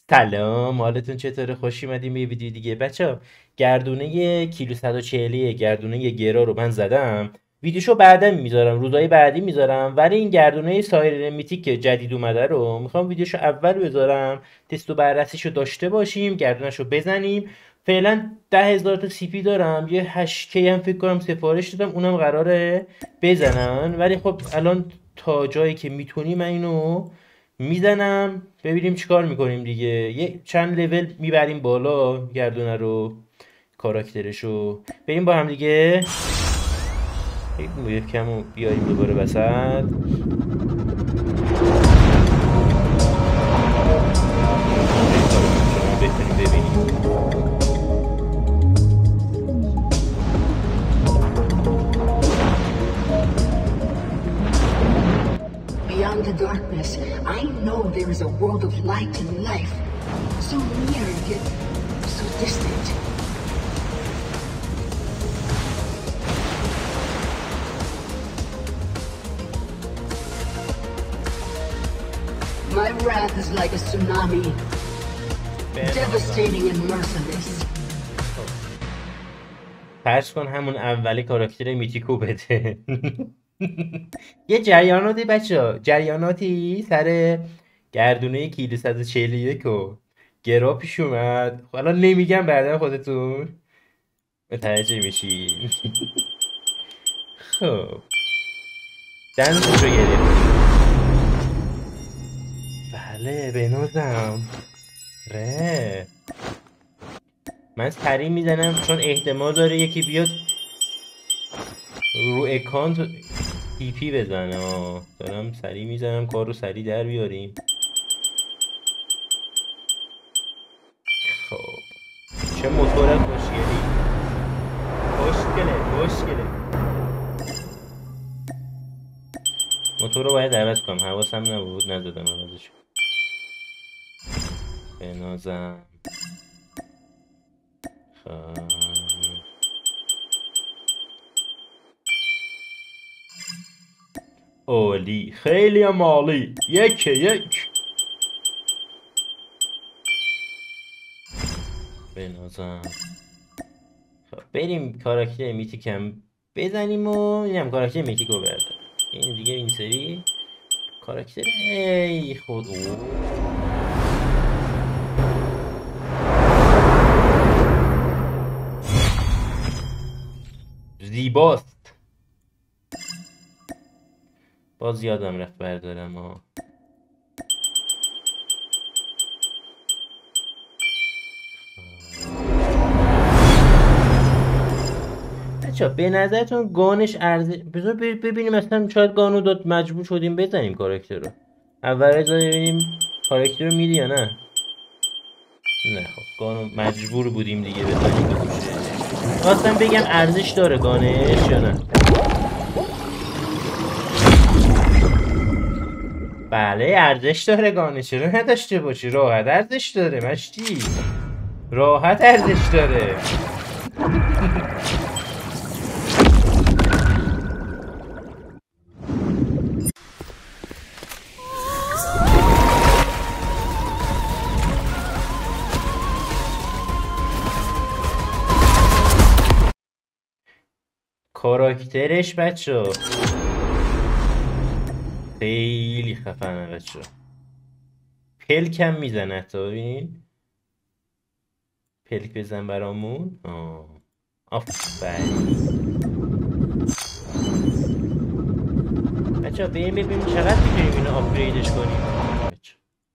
سلام، حالتون چطوره؟ خوش اومدیم به یه ویدیو دیگه. بچه گردونه کیلو 140 گردونه گرا رو من زدم. ویدیوشو بعدا میذارم، روزهای بعدی میذارم، ولی این گردونه سایر میتیک که جدید اومده رو میخوام ویدیوشو اول بذارم، تست و بررسیشو داشته باشیم، گردونشو بزنیم. فعلا 10,000 تا سی پی دارم، یه 8K هم فکر کنم سفارش دادم، اونم قراره بزنن. ولی خب الان تا جایی که میتونیم من اینو میزنم، ببینیم چیکار میکنیم دیگه. یه چند لول میبریم بالا گردونه رو، کاراکترشو. بریم با هم دیگه یک کمو بیاریم دوباره وسط. بریم کاراکترشو هم بتونیم ببینیم. Beyond the darkness, I know there is a world of light and life. So near yet so distant. My wrath is like a tsunami, devastating and merciless. فرض کن همون اولی کاراکتر میتیکو بده. یه جریاناتی بچه جریاناتی سر گردونه کیلو 141 و گرا پیش اومد. حالا نمیگم، بعدا خودتون متوجه میشین. خب دنسش رو گرفتیم. بله بنازم ره. من سریع میزنم چون احتمال داره یکی بیاد رو اکانت تی پی بزنه. دارم سریع میزنم کار رو سریع در بیاریم. خب چه موتور خوشگلی، خوشگله. موتور رو باید عوض کنم، حواسم نبود نزدم عوضش. بنازم. خب عالی، خیلی هم عالی. یک بنازم. خب بریم کاراکتر میتیکم بزنیم و اینم کاراکتر میتیک رو بردارم. این دیگه این سری کاراکتر ای خود زیباست. باز یادم رفت بردارم. بچه به نظرتون گانش ارزش، بذار ببینیم اصلا شاید گانو داد مجبور شدیم بزنیم کاراکتر رو. اول از ببینیم کاراکتر رو میدی یا نه. نه خب گانو مجبور بودیم دیگه بزنیم بکشش. خواستم بگم ارزش داره گانش یا نه. بله ارزش داره گانش، چرا نداشته باشی؟ راحت ارزش داره مشتی، راحت ارزش داره. کاراکترش بچه خیلی خفنه بچه. پلکم میزنه تا ببین. پلک بزن برامون. آفرین بچه ها، بریم ببینیم چقدر میتونیم اینو آپگریدش کنیم. بچه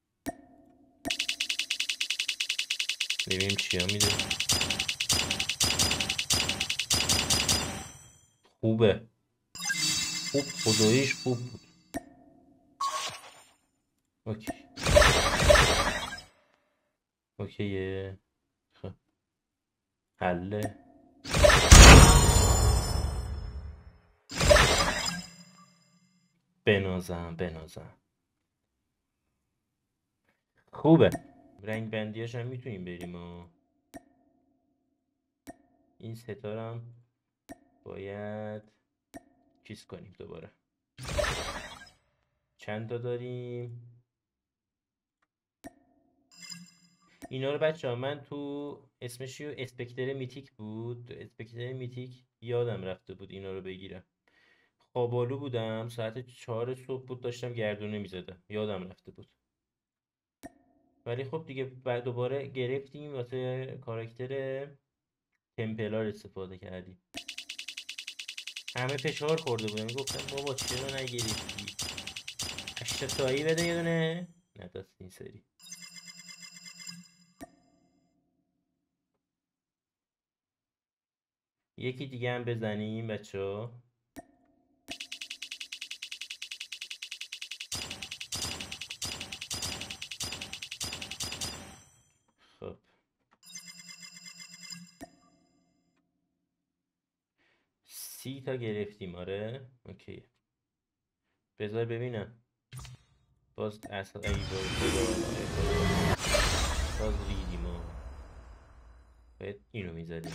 ببینیم چیا میده. خوبه، خوب خداییش خوب بود. اوکی اوکیه. خب حله. بنازم خوبه. رنگ بندیاش هم میتونیم بریم این ستارم باید چیز کنیم دوباره. چند تا داریم؟ اینا رو بچه ها من تو اسمش اسپکتر میتیک بود. اسپکتر میتیک یادم رفته بود اینا رو بگیرم. خوابالو بودم، ساعت 4 صبح بود، داشتم گردونه میزدم، یادم رفته بود. ولی خب دیگه بعد دوباره گرفتیم واسه کاراکتر تمپلار استفاده کردیم. همه فشار خورده بودم، میگفتم بابا چرا نگرفتی؟ 80 تایی بده یه دونه. نداد این سری. یکی دیگه هم بزنیم بچه ها. خب 30 تا گرفتیم. آره اوکی. بذار ببینم. باز اصلا ای وای خدا. باز ریدیم ها. باید اینو میزدیم.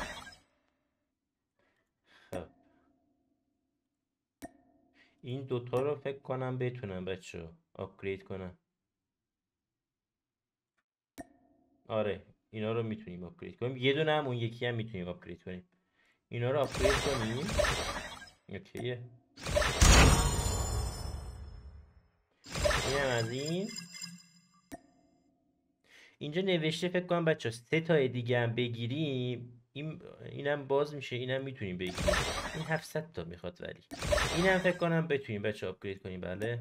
خب این دوتا رو فکر کنم بتونم بچه ها آپگرید کنم. آره اینا رو میتونیم آپگرید کنیم. یه دونه هم اون یکی هم میتونیم آپگرید کنیم. اینا رو آپگرید کنیم. اوکیه. اینم از این. اینجا نوشته فکر کنم بچه 3 تا دیگه هم بگیریم اینم باز میشه. اینم میتونیم بگیریم. این 700 تا میخواد ولی اینم فکر کنم بتونیم بچه آپگرید کنیم. بله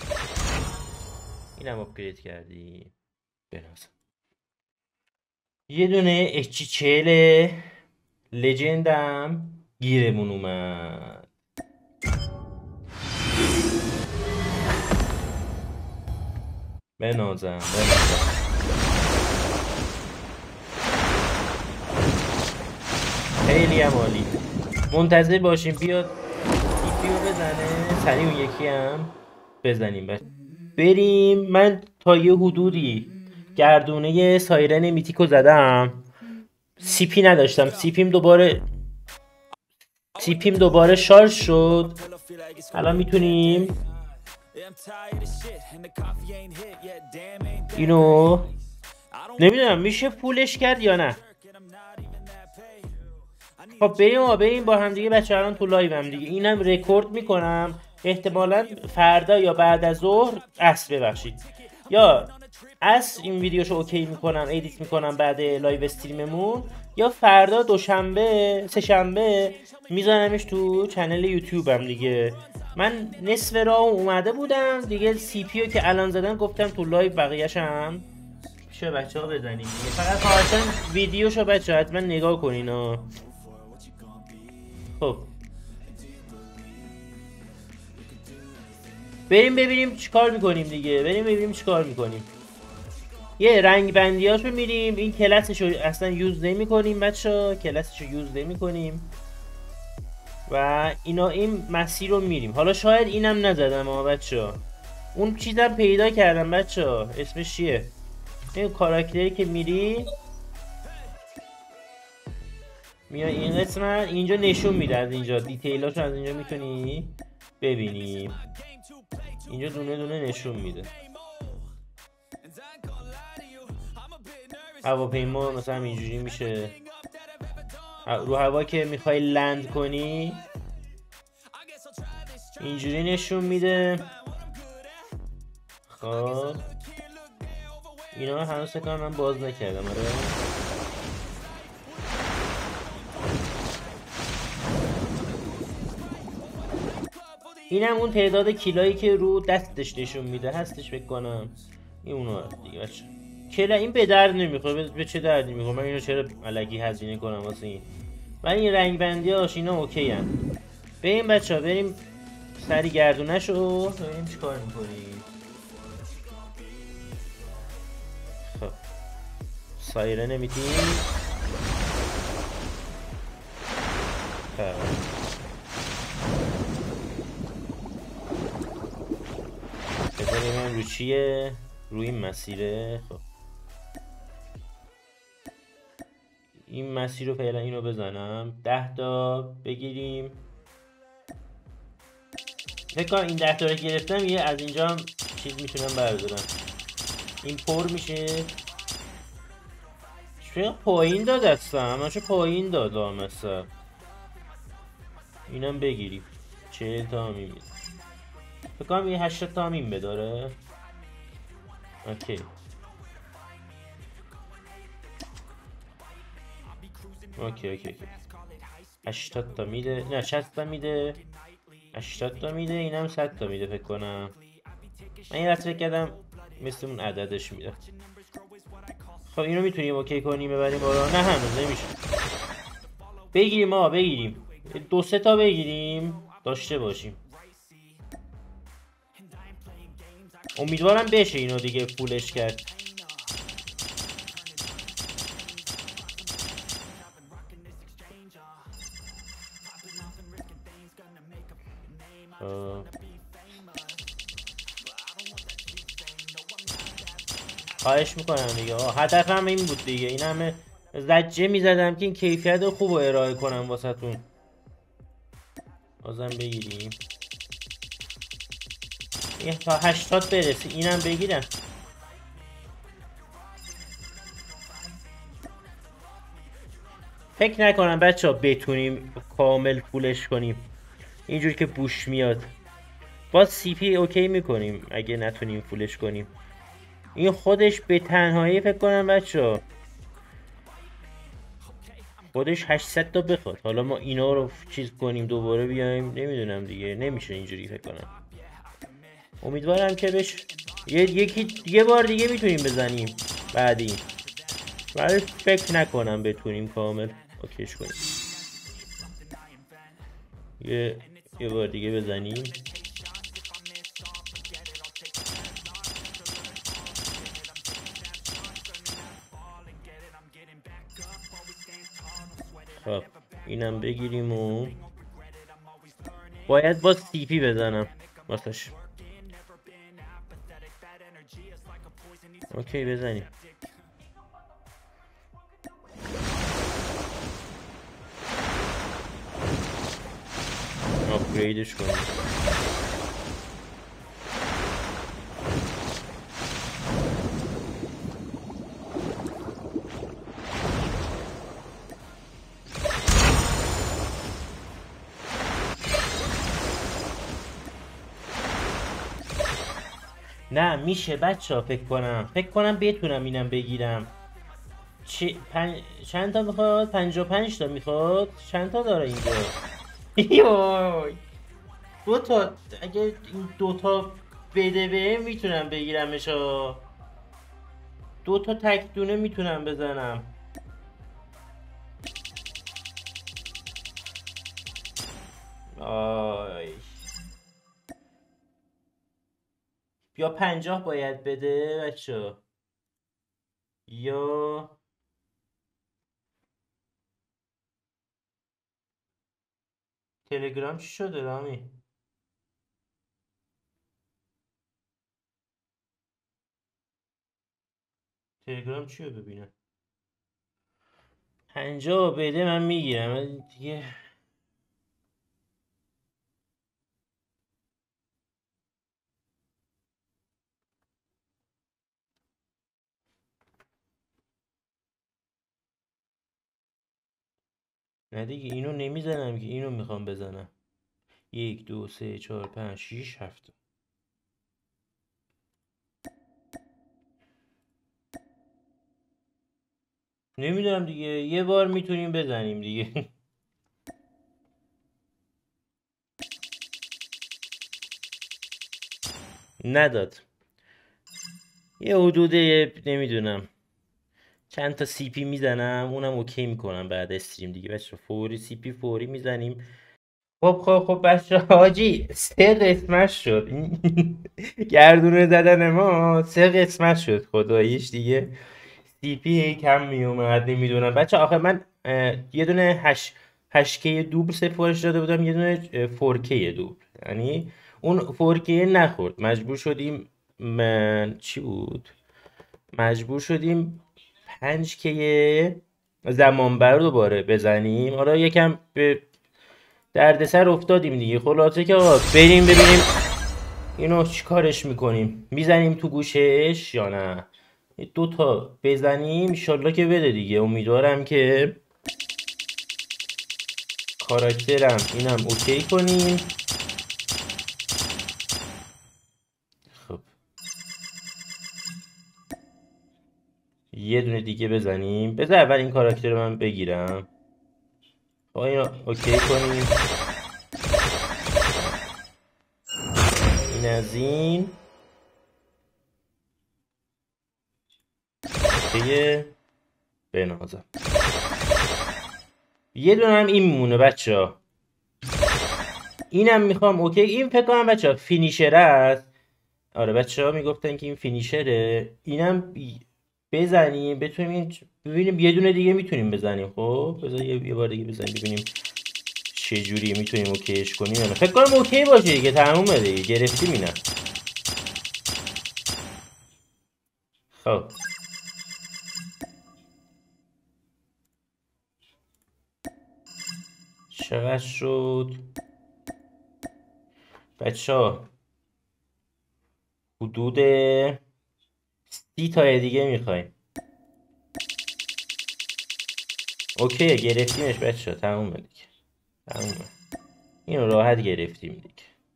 اینم آپگرید کردیم. بنازم یه دونه اچی 40 لجندم گیرمون اومد. بنازم خیلی هم عالی. منتظر باشیم بیاد ایپی رو بزنه سریع اون یکی هم بزنیم. بریم. من تا یه حدودی گردونه سایرن میتیکو زدم. سیپی نداشتم. سیپیم دوباره شارژ شد. الان میتونیم اینو نمیدونم میشه پولش کرد یا نه. خب بریم با هم دیگه بچه الان تو لایو هم دیگه. اینم رکورد میکنم احتمالا فردا یا بعد از ظهر عصر ببخشید یا عصر این ویدیوشو اوکی میکنم ادیت میکنم بعد لایو استریممون، یا فردا دوشنبه سه‌شنبه میذارمش تو چنل یوتیوبم دیگه. من نصف راه اومده بودم دیگه. سی پیو که الان زدم گفتم تو لایو بقیه‌شم پیش بچه‌ها بزنیم دیگه. فقط خواهشاً ویدیوشو بچه‌ها حتما نگاه کنین ها. خب بریم ببینیم چیکار میکنیم دیگه. بریم ببینیم چیکار میکنیم. یه رنگ بندیاشو میریم. این کلاسشو اصلا یوز نمی کنیم بچه، کلاسشو یوز نمی کنیم و اینا این مسیر رو میریم. حالا شاید اینم نزدم اما بچه اون چیزم پیدا کردم بچه. اسمش چیه؟ این کاراکتری که میری میای این قسمت اینجا نشون میده. از اینجا دیتیلاشو از اینجا میتونی ببینی. اینجا دونه دونه نشون میده. هواپیما مثلا اینجوری میشه. رو هوا که میخوای لند کنی اینجوری نشون میده. خب اینا هنوز فکر کنم من باز نکردم. آره اینم اون تعداد کیلایی که رو دستش نشون میده هستش فکر کنم. این اونا دیگه بچه. کلا این به درد نمیخوره. به چه دردی میخوره؟ من اینو چرا الکی هزینه کنم واسه این؟ من این رنگ بندیاش اینا اوکی ان. بریم بچه‌ها بریم سری گردونه‌شو ببینیم چیکار می‌کنیم. خب سایرن میتیم. بذاریم رو چیه؟ روی این مسیره. خب این مسیر رو فعلا اینو بزنم. 10 تا بگیریم. فکر کنم این 10 تا رو گرفتم. یه از اینجا هم چیز میتونم بردارم. این پر میشه. چه پایین داد هستم من، چه پایین داد مثلا. اینم بگیریم 40 تا میده، فکر کنم یه 80 تا همین بداره. اوکی اوکی 80 تا میده، نه 60 تا میده، 80 تا میده، اینم 100 تا میده فکر کنم. من یه فکر کردم مثل اون عددش میده. خب اینو میتونیم اوکی کنیم ببریم بالا؟ نه هنوز نمیشه. بگیریم بگیریم 2-3 تا بگیریم داشته باشیم. امیدوارم بشه اینو دیگه فولش کرد. خواهش میکنم دیگه، هدفم این بود دیگه، این همه زجه میزدم که این کیفیت رو خوب ارائه کنم واسه تون. بازم بگیریم این تا 80 برسی، اینم بگیرم. فکر نکنم بچه ها بتونیم کامل فولش کنیم اینجور که بوش میاد. باز سی پی اوکی میکنیم اگه نتونیم فولش کنیم. این خودش به تنهایی فکر کنم بچه ها خودش 800 تا بخواد. حالا ما اینا رو چیز کنیم دوباره بیایم نمیدونم دیگه، نمیشه اینجوری فکر کنم. امیدوارم که بش یه بار دیگه میتونیم بزنیم بعدی، ولی فکر نکنم بتونیم کامل اوکیش کنیم. یه بار دیگه بزنیم. خب اینم بگیریم و باید با سی پی بزنم واسش. اوکی بزنیم. آپگریدش کنیم. نه میشه بچه ها، فکر کنم بتونم اینم بگیرم. چند تا میخواد؟ 55 تا میخواد؟ چند تا داره اینجا؟ یوی 2 تا، اگه این 2 تا بده به میتونم بگیرمش ها. 2 تا تک دونه میتونم بزنم. آی یا 50 باید بده بچه، یا تلگرام چی شده رامی؟ تلگرام چی رو ببینم؟ 50 بده من میگیرم دیگه. نه دیگه اینو نمیزنم که، اینو میخوام بزنم. 1 2 3 4 5 6 7. نمیدونم دیگه، یه بار میتونیم بزنیم دیگه. نداد. یه حدود نمیدونم چند تا سی پی میزنم، اونم اوکی میکنم بعد استریم دیگه بچه. فوری سی پی فوری میزنیم. خب بچه حاجی 3 قسمت شد گردونه زدن ما 3 قسمت شد خداییش دیگه. سی پی کم میومد نمیدونم بچه. آخه من یه دونه 8K دوبل سفارش داده بودم، یه دونه 4K دوبل، یعنی اون 4K نخورد. مجبور شدیم چی بود؟ مجبور شدیم 5K زمانبر دوباره بزنیم. حالا یکم به دردسر افتادیم دیگه. خلاصه که آقا بریم ببینیم اینو چی کارش میکنیم، میزنیم تو گوشش یا نه. دو تا بزنیم انشالله که بده دیگه. امیدوارم که کاراکترم اینم اوکی کنیم. خب یه دونه دیگه بزنیم. بذار اول این کاراکتر رو من بگیرم. خب اینو اوکی کنیم. این از این اوکیه. بنازم یه دونه هم این میمونه بچه ها. اینم میخوام اوکی. این فکر کنم بچه ها فینیشر است. آره بچه ها میگفتن که این فینیشره. اینم بزنیم بتونیم ببینیم یه دونه دیگه میتونیم بزنیم. خب بذار یه بار دیگه بزنیم ببینیم چه جوری میتونیم اوکیش کنیم. فکر کنم اوکی باشه دیگه. تمومه دیگه. گرفتیم اینم. خب چقدر شد بچه ها؟ حدود 30 تا دیگه میخوایم. اوکی گرفتیمش بچه ها. تمومه دیگه. تمومه. اینو راحت گرفتیم دیگه.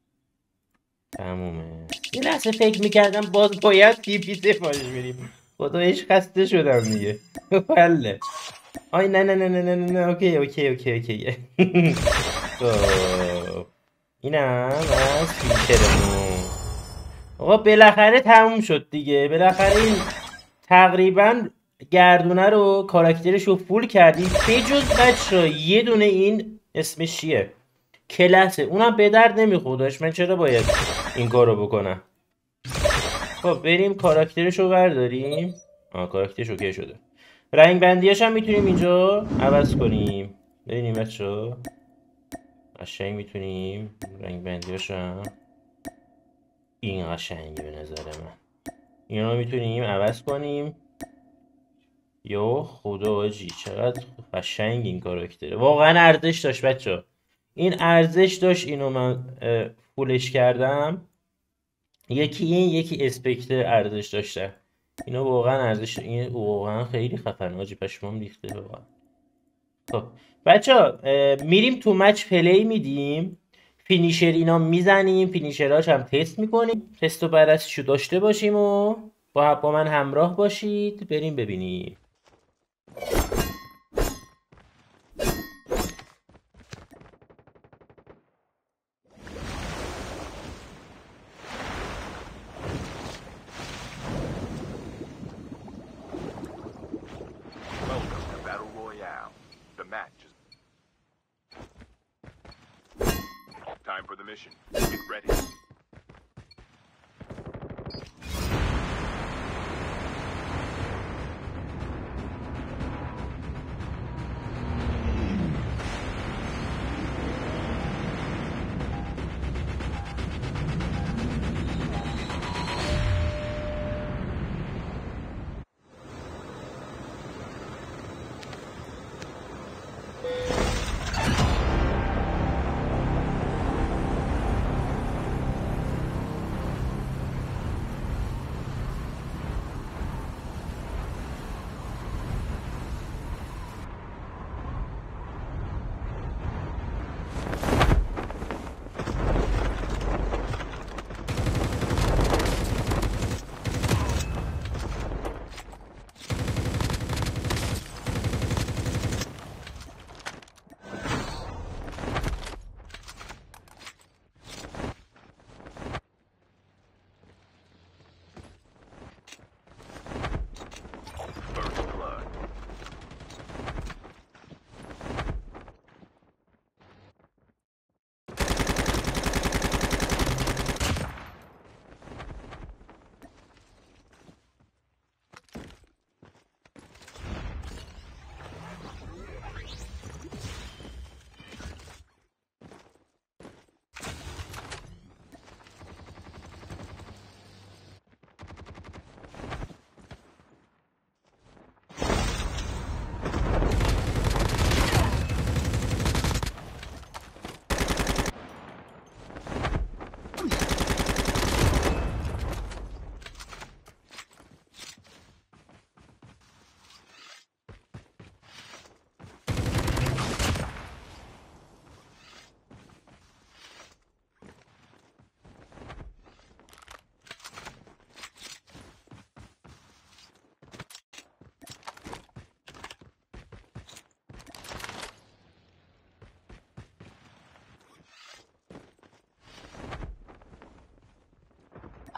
تمومه. یه لحظه فکر میکردم باز باید تیپی سفارش بریم. خدایش خسته شدم دیگه. بله. آی نه نه نه نه نه نه. اوکی اوکی اوکی اوکی. خب اینم از فیچرمون. آقا بالاخره تموم شد دیگه. بالاخره این تقریبا گردونه رو کاراکترش رو فول کردیم بجز بچه یه دونه این اسمش چیه؟ کلاسه. اونم به درد نمیخوردش. من چرا باید این کارو بکنم؟ خب بریم کاراکترش رو برداریم. کاراکترش اوکی شده. رنگ بندیاش هم میتونیم اینجا عوض کنیم. ببینیم بچه قشنگ میتونیم رنگ بندیاش هم این قشنگه به نظر من. اینا میتونیم عوض کنیم. یا خدا آجی چقدر قشنگ این کاراکتره. واقعا ارزش داشت بچه. این ارزش داشت. اینو من فولش کردم. یکی این یکی اسپکتر ارزش داشته. اینا واقعا ارزش. این واقعا خیلی خفن آجی. پشمام ریخته واقعا. خب بچه میریم تو مچ پلی میدیم. فینیشر اینا میزنیم. فینیشراش هم تست میکنیم. تست و بررسیشو داشته باشیم و با من همراه باشید. بریم ببینیم. Time for the mission. Get ready.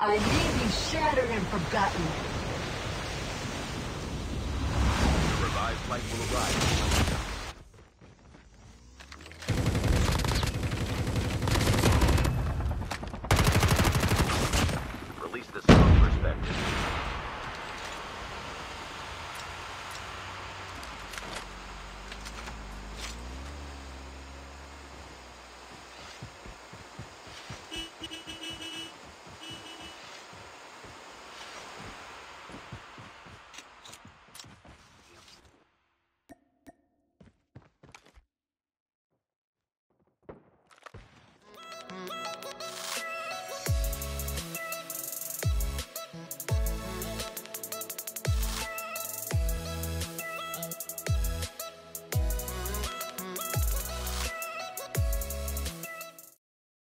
I leave you shattered and forgotten. The revived flight will arrive.